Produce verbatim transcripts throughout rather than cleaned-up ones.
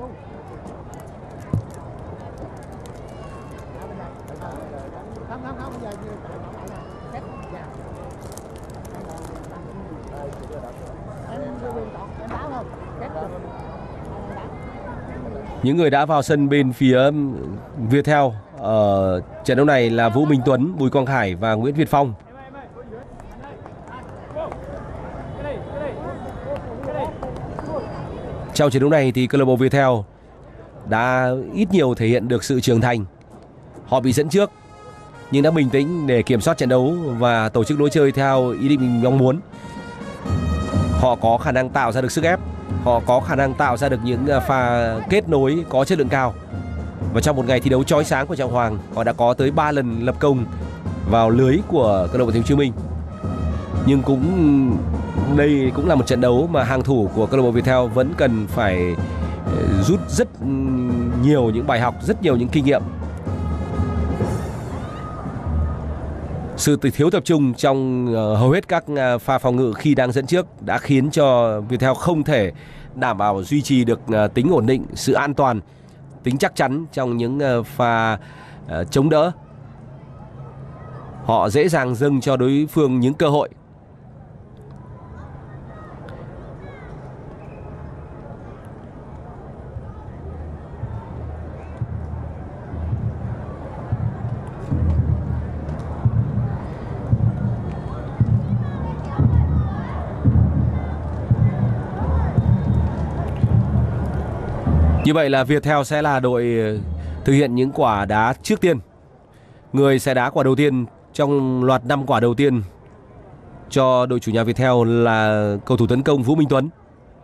Những người đã vào sân bên phía Viettel ở trận đấu này là Vũ Minh Tuấn, Bùi Quang Hải và Nguyễn Việt Phong. Trong trận đấu này thì câu lạc bộ Viettel đã ít nhiều thể hiện được sự trưởng thành. Họ bị dẫn trước nhưng đã bình tĩnh để kiểm soát trận đấu và tổ chức lối chơi theo ý định mình mong muốn. Họ có khả năng tạo ra được sức ép, họ có khả năng tạo ra được những pha kết nối có chất lượng cao. Và trong một ngày thi đấu chói sáng của Trọng Hoàng, họ đã có tới ba lần lập công vào lưới của câu lạc bộ Thành phố Hồ Chí Minh. Nhưng cũng đây cũng là một trận đấu mà hàng thủ của câu lạc bộ Viettel vẫn cần phải rút rất nhiều những bài học, rất nhiều những kinh nghiệm. Sự thiếu tập trung trong hầu hết các pha phòng ngự khi đang dẫn trước đã khiến cho Viettel không thể đảm bảo duy trì được tính ổn định, sự an toàn, tính chắc chắn trong những pha chống đỡ. Họ dễ dàng dâng cho đối phương những cơ hội. Như vậy là Viettel sẽ là đội thực hiện những quả đá trước tiên. Người sẽ đá quả đầu tiên trong loạt năm quả đầu tiên cho đội chủ nhà Viettel là cầu thủ tấn công Vũ Minh Tuấn.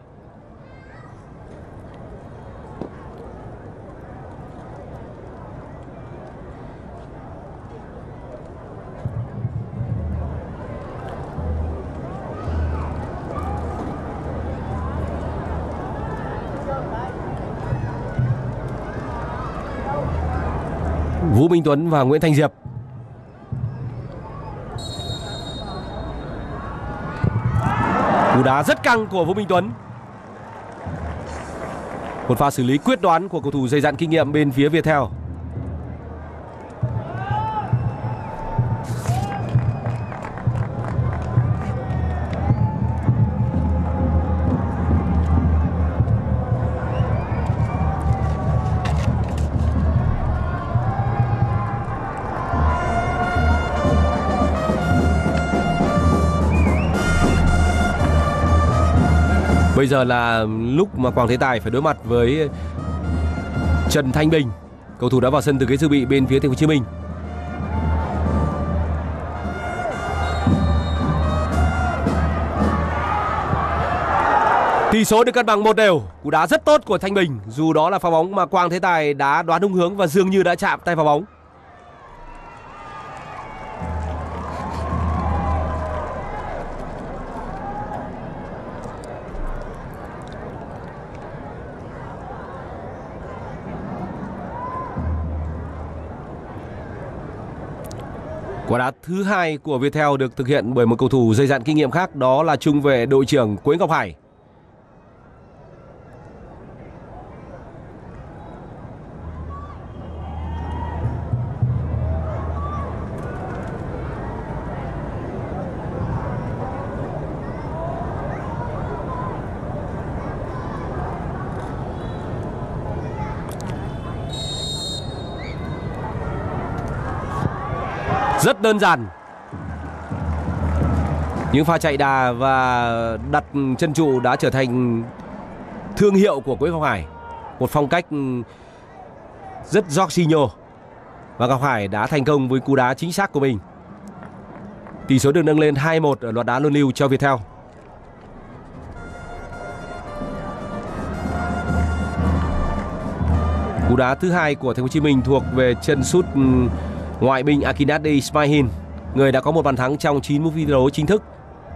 Vũ Minh Tuấn và Nguyễn Thanh Diệp. Cú đá rất căng của Vũ Minh Tuấn. Một pha xử lý quyết đoán của cầu thủ dày dặn kinh nghiệm bên phía Viettel. Bây giờ là lúc mà Quảng Thế Tài phải đối mặt với Trần Thanh Bình, cầu thủ đã vào sân từ ghế dự bị bên phía Thành phố Hồ Chí Minh. Tỷ số được cân bằng một đều. Cú đá rất tốt của Thanh Bình, dù đó là pha bóng mà Quang Thế Tài đã đoán đúng hướng và dường như đã chạm tay vào bóng. Quả đá thứ hai của Viettel được thực hiện bởi một cầu thủ dày dặn kinh nghiệm khác, đó là trung vệ đội trưởng Quế Ngọc Hải. Rất đơn giản. Những pha chạy đà và đặt chân trụ đã trở thành thương hiệu của Quế Ngọc Hải. Một phong cách rất Jorginho. Và Ngọc Hải đã thành công với cú đá chính xác của mình. Tỷ số được nâng lên hai một ở loạt đá luân lưu cho Viettel. Cú đá thứ hai của Thành phố Hồ Chí Minh thuộc về chân sút ngoại binh Akinade Ismail, người đã có một bàn thắng trong chín phút thi đấu chính thức.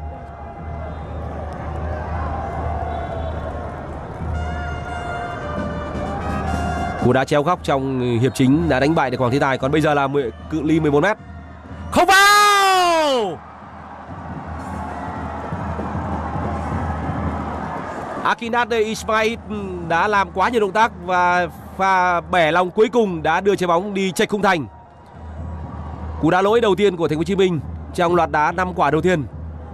Cú đá chéo góc trong hiệp chính đã đánh bại được Quảng Thế Tài. Còn bây giờ là cự ly mười một mét. Không vào! Akinade Ismail đã làm quá nhiều động tác và pha bẻ lòng cuối cùng đã đưa trái bóng đi chệch khung thành. Cú đá lỗi đầu tiên của Thành phố Hồ Chí Minh trong loạt đá năm quả đầu tiên.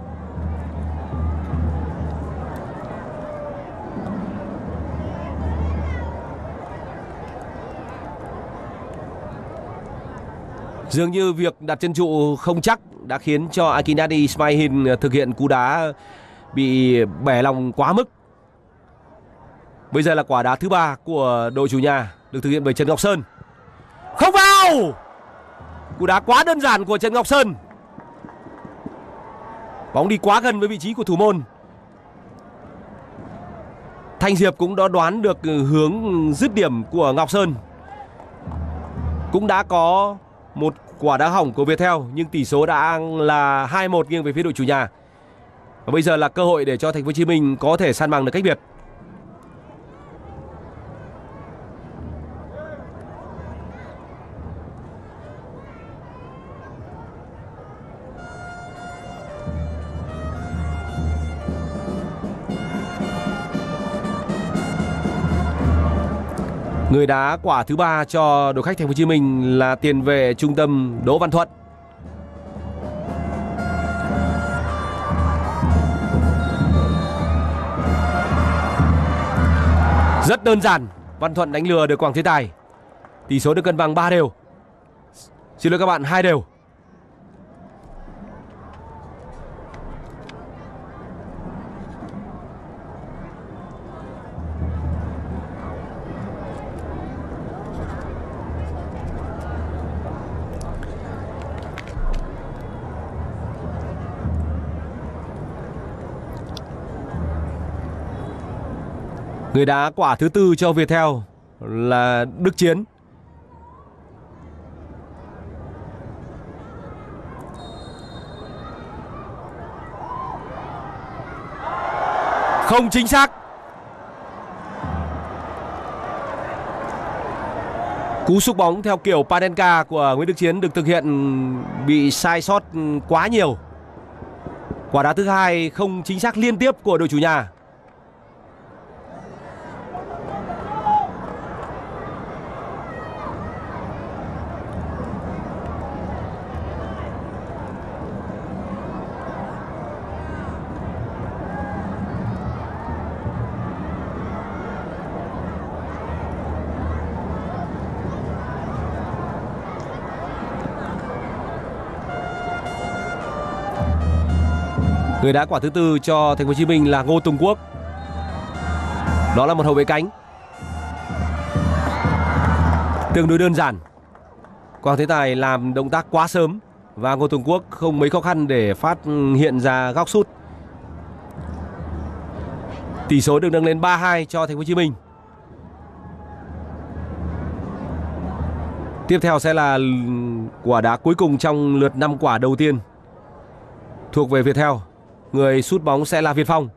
Dường như việc đặt chân trụ không chắc đã khiến cho Akinade Ismail thực hiện cú đá bị bẻ lòng quá mức. Bây giờ là quả đá thứ ba của đội chủ nhà được thực hiện bởi Trần Ngọc Sơn. Không vào. Cú đá quá đơn giản của Trần Ngọc Sơn. Bóng đi quá gần với vị trí của thủ môn. Thanh Diệp cũng đã đoán được hướng dứt điểm của Ngọc Sơn. Cũng đã có một quả đá hỏng của Viettel, nhưng tỷ số đã là hai một nghiêng về phía đội chủ nhà. Và bây giờ là cơ hội để cho Thành phố Hồ Chí Minh có thể san bằng được cách biệt. Người đá quả thứ ba cho đội khách Thành phố Hồ Chí Minh là tiền vệ trung tâm Đỗ Văn Thuận. Rất đơn giản, Văn Thuận đánh lừa được Quảng Thế Tài. Tỷ số được cân bằng ba đều. Xin lỗi các bạn, hai đều. Người đá quả thứ tư cho Viettel là Đức Chiến. Không chính xác. Cú xúc bóng theo kiểu Panenka của Nguyễn Đức Chiến được thực hiện bị sai sót quá nhiều. Quả đá thứ hai không chính xác liên tiếp của đội chủ nhà. Người đá quả thứ tư cho Thành phố Hồ Chí Minh là Ngô Tùng Quốc. Đó là một hậu vệ cánh. Tương đối đơn giản. Quảng Thế Tài làm động tác quá sớm và Ngô Tùng Quốc không mấy khó khăn để phát hiện ra góc sút. Tỷ số được nâng lên ba hai cho Thành phố Hồ Chí Minh. Tiếp theo sẽ là quả đá cuối cùng trong lượt năm quả đầu tiên thuộc về Viettel. Người sút bóng sẽ là Việt Phong.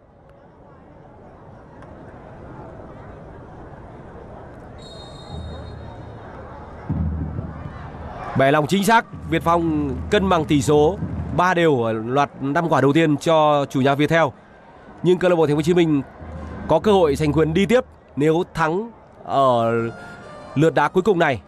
Bẻ lòng chính xác. Việt Phong cân bằng tỷ số ba đều ở loạt năm quả đầu tiên cho chủ nhà Viettel. Nhưng câu lạc bộ Thành phố Hồ Chí Minh có cơ hội giành quyền đi tiếp nếu thắng ở lượt đá cuối cùng này.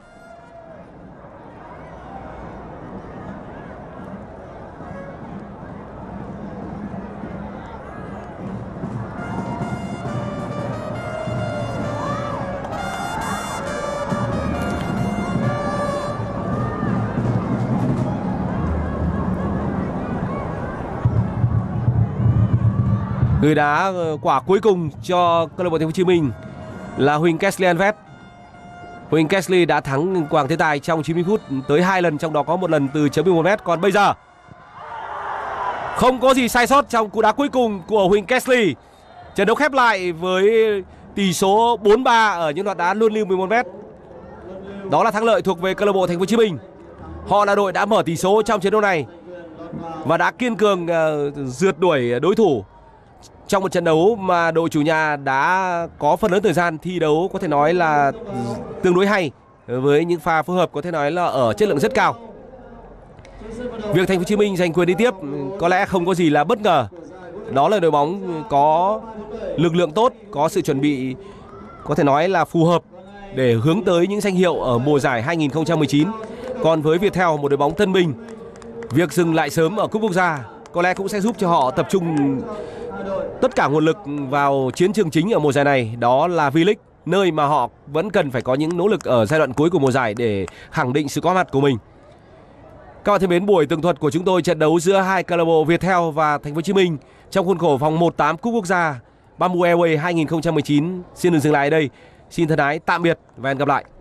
Người đá quả cuối cùng cho câu lạc bộ Thành phố Hồ Chí Minh là Huỳnh Kesley Anvet. Huỳnh Kesley đã thắng Quảng Thế Tài trong chín mươi phút tới hai lần, trong đó có một lần từ chấm mười một mét. Còn bây giờ không có gì sai sót trong cú đá cuối cùng của Huỳnh Kesley. Trận đấu khép lại với tỷ số bốn ba ở những loạt đá luân lưu mười một mét. Đó là thắng lợi thuộc về câu lạc bộ Thành phố Hồ Chí Minh. Họ là đội đã mở tỷ số trong trận đấu này và đã kiên cường uh, rượt đuổi đối thủ trong một trận đấu mà đội chủ nhà đã có phần lớn thời gian thi đấu có thể nói là tương đối hay, với những pha phối hợp có thể nói là ở chất lượng rất cao. Việc Thành phố Hồ Chí Minh giành quyền đi tiếp có lẽ không có gì là bất ngờ, Đó là đội bóng có lực lượng tốt, có sự chuẩn bị có thể nói là phù hợp để hướng tới những danh hiệu ở mùa giải hai nghìn không trăm mười chín. Còn với Viettel, một đội bóng thân mình, việc dừng lại sớm ở cúp quốc gia có lẽ cũng sẽ giúp cho họ tập trung tất cả nguồn lực vào chiến trường chính ở mùa giải này, đó là V-League, nơi mà họ vẫn cần phải có những nỗ lực ở giai đoạn cuối của mùa giải để khẳng định sự có mặt của mình. Các bạn thân mến, buổi tường thuật của chúng tôi trận đấu giữa hai câu lạc bộ Viettel và Thành phố Hồ Chí Minh trong khuôn khổ vòng một tám cúp quốc gia Bamboo Airways hai nghìn không trăm mười chín xin được dừng lại ở đây. Xin thân ái tạm biệt và hẹn gặp lại.